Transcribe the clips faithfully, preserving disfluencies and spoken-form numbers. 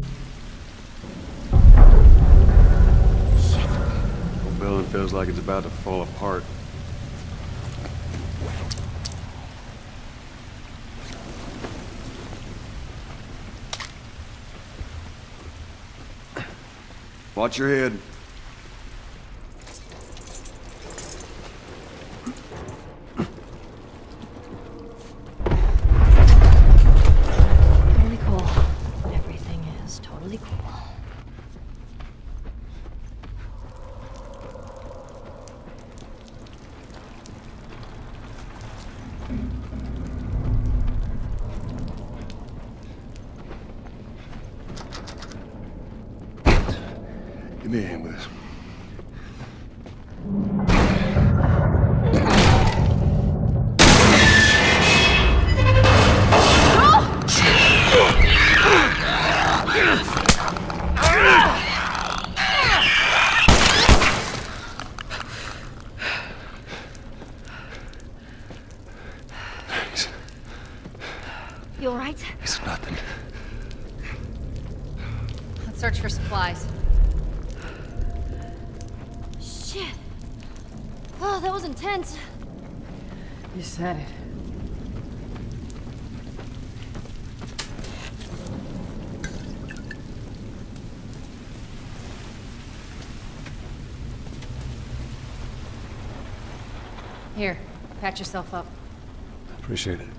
The building feels like it's about to fall apart. Watch your head. Totally cool. Everything is totally cool. Give me a hand with this. Thanks. You all right? It's nothing. Let's search for supplies. Shit. Oh, that was intense. You said it. Here, patch yourself up. Appreciate it.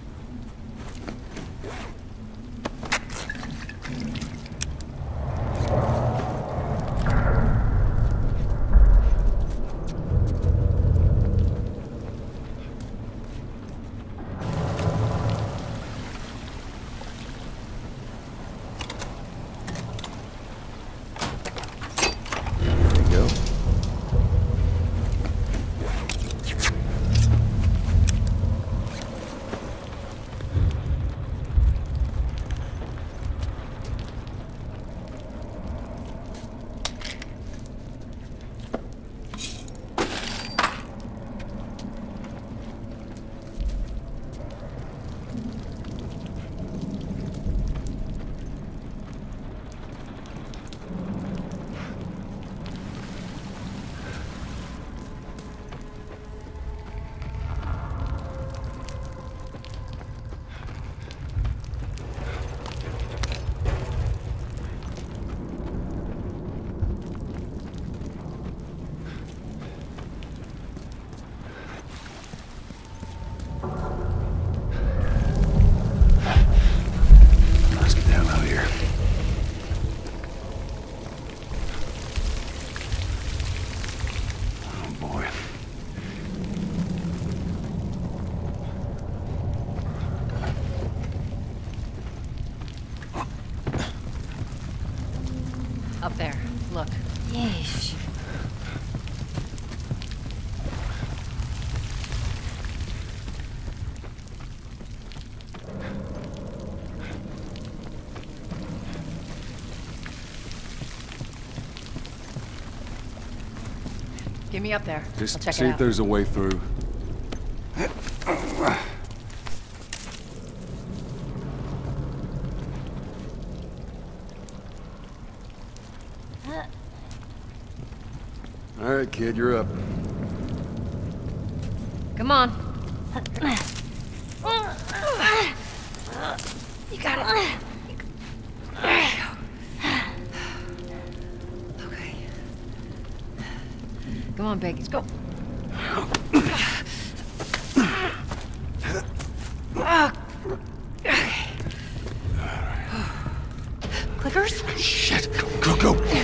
Up there. Look. Yeesh. Get me up there. Just I'll check see it if out. there's a way through. All right, kid, you're up. Come on. You got it. There you go. Okay. Come on, Big. Let's go. Clickers? Shit! Go, go, go!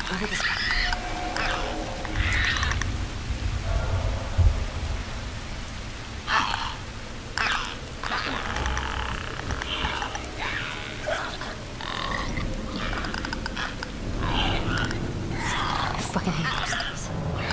Over this way. I fucking hate those things.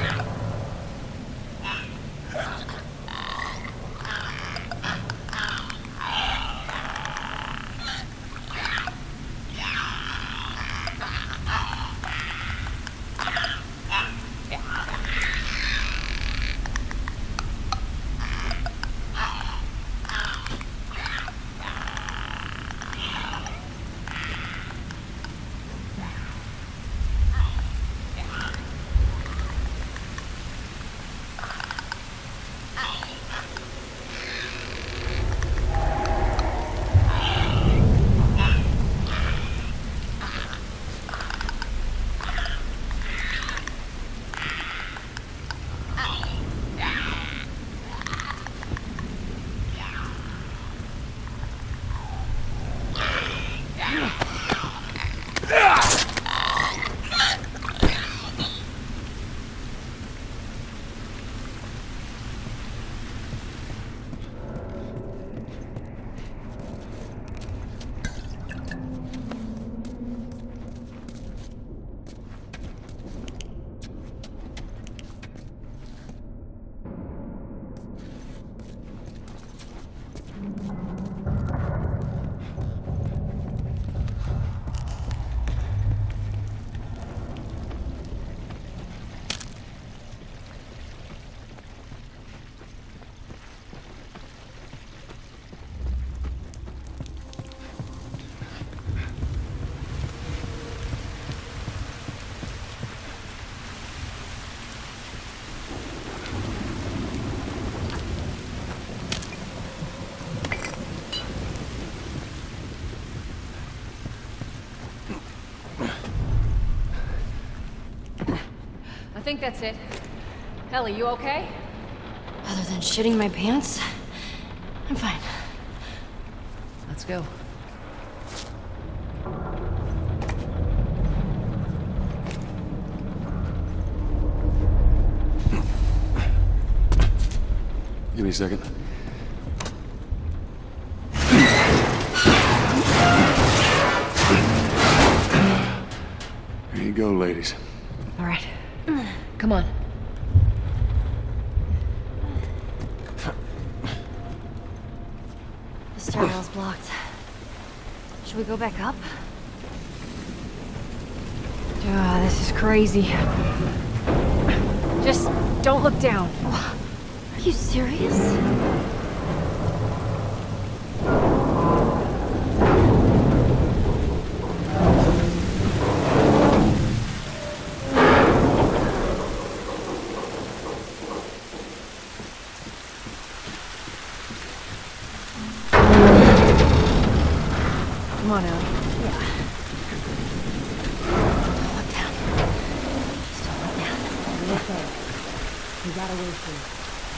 I think that's it. Ellie, you okay? Other than shitting my pants, I'm fine. Let's go. Give me a second. There you go, ladies. All right. Come on. The stairwell's blocked. Should we go back up? Ah, this is crazy. Just don't look down. Are you serious? Come on, Ellie. Yeah. Don't look down. Just don't look down. Okay. We gotta wait for you.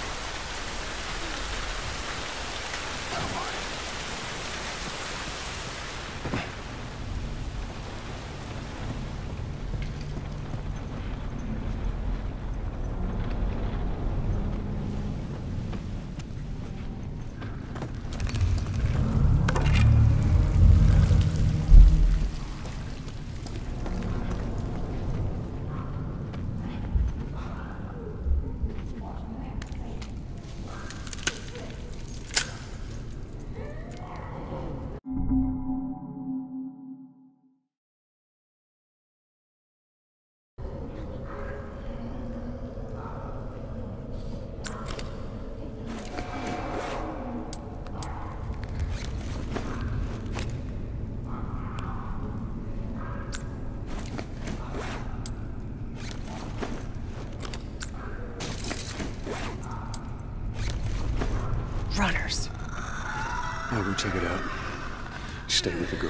Runners. I'll go check it out. Stay with the girl.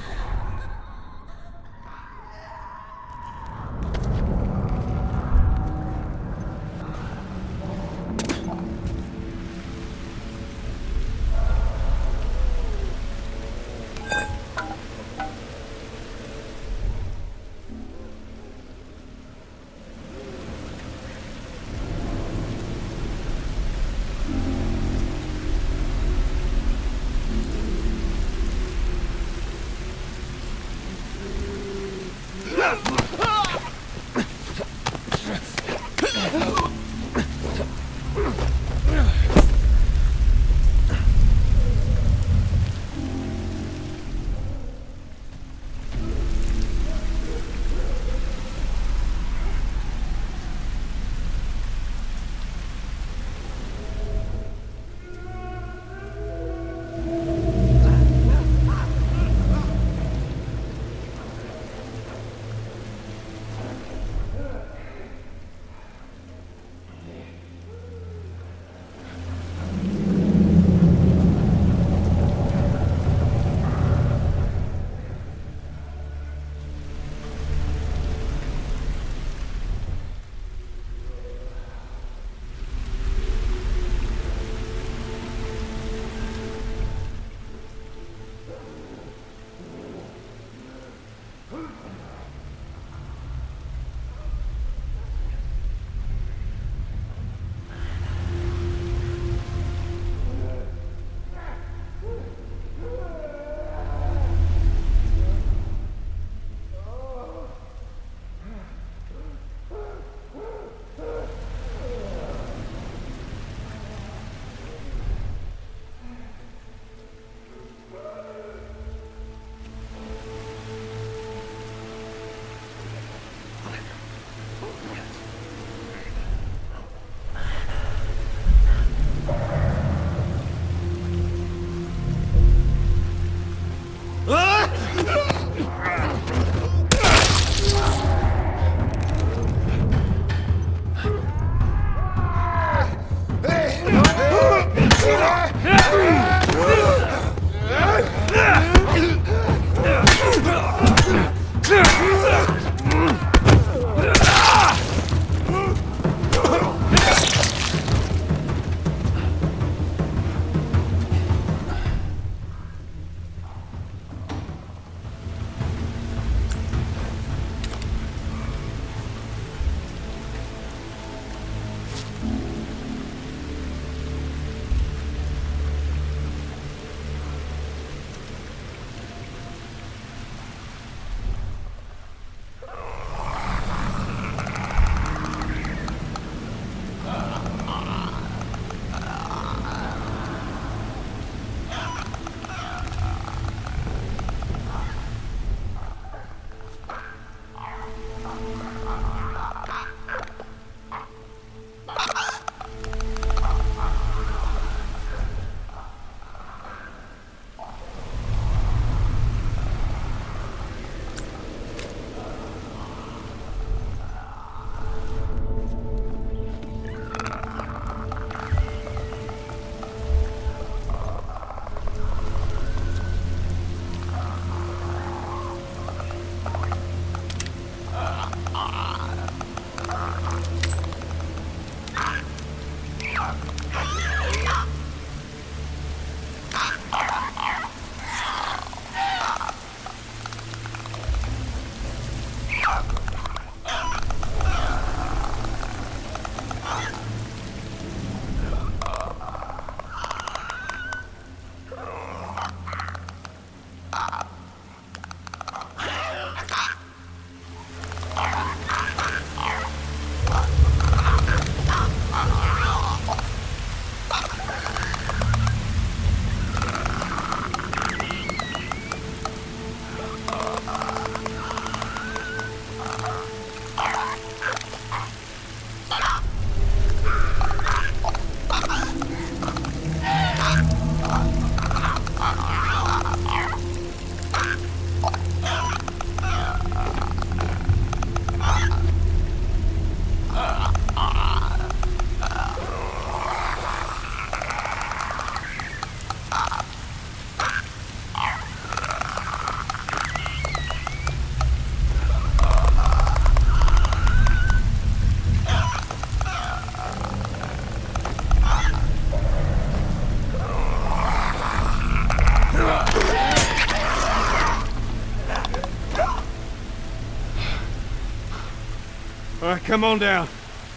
All right, come on down.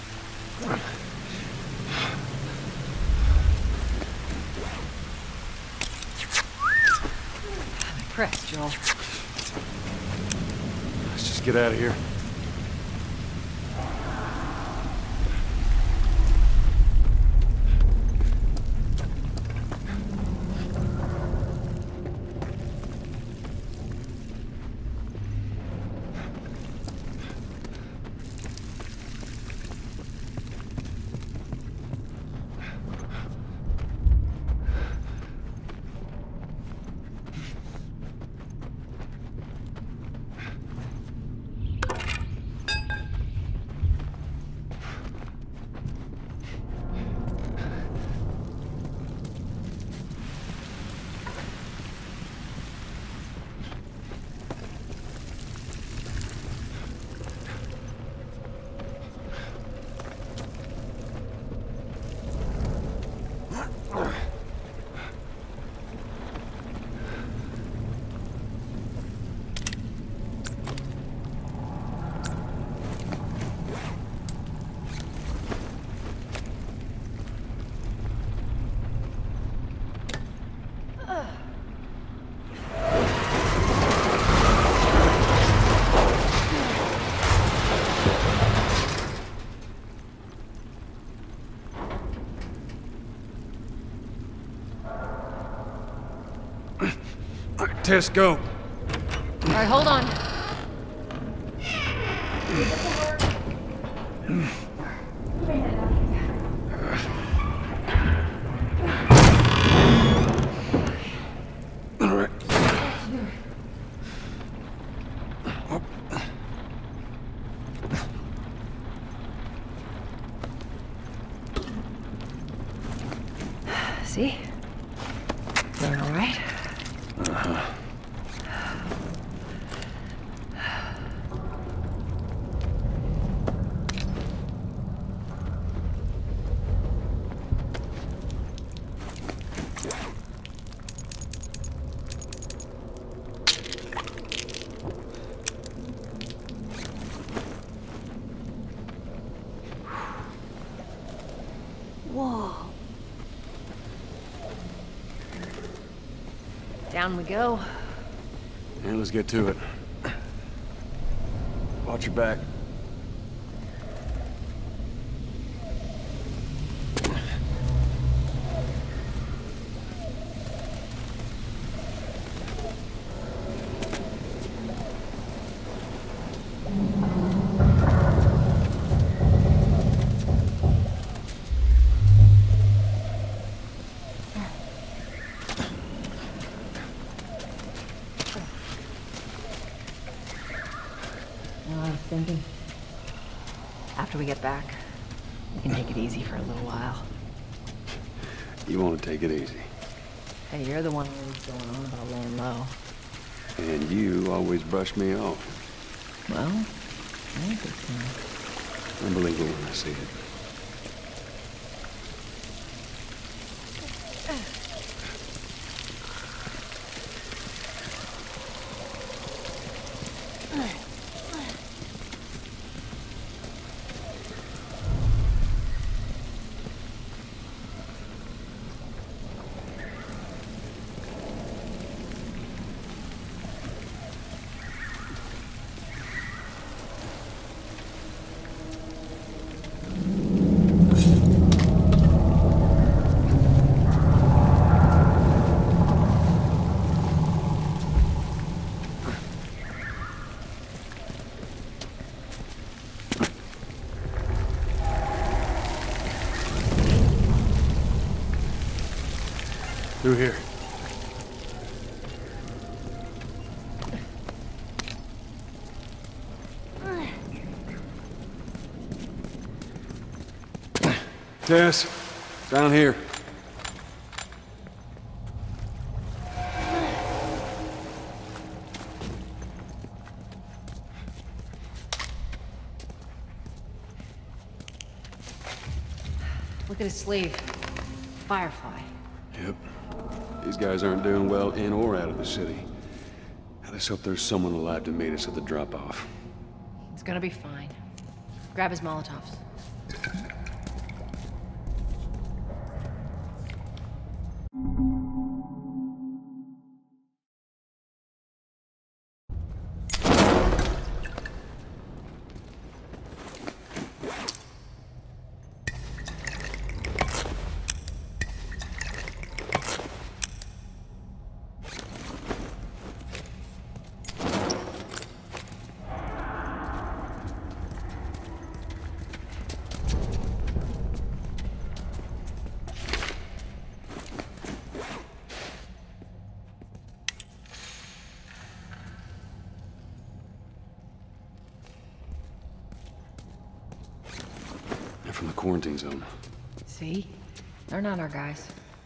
I'm impressed, Joel. Let's just get out of here. Tess, go. All right, hold on. All right. See? Doing all right? Uh-huh. Whoa. Down we go. And let's get to it. Watch your back. I was thinking, after we get back, we can take it easy for a little while. You want to take it easy. Hey, you're the one always going on about laying low. And you always brush me off. Well, Interesting. I believe it when I see it. Through here. Tess, down here. Look at his sleeve. Firefly. Yep. These guys aren't doing well in or out of the city. I just hope there's someone alive to meet us at the drop-off. It's gonna be fine. Grab his Molotovs. From the quarantine zone. See? They're not our guys.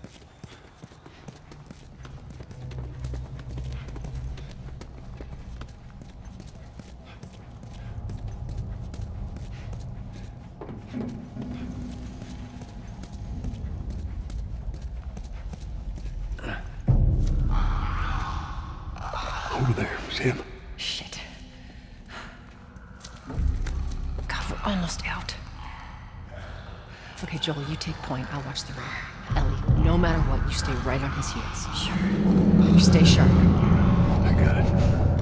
Over there, it's him. Shit. God, we're almost out. Okay, Joel, you take point. I'll watch the rear. Ellie, no matter what, you stay right on his heels. Sure. You stay sharp. I got it.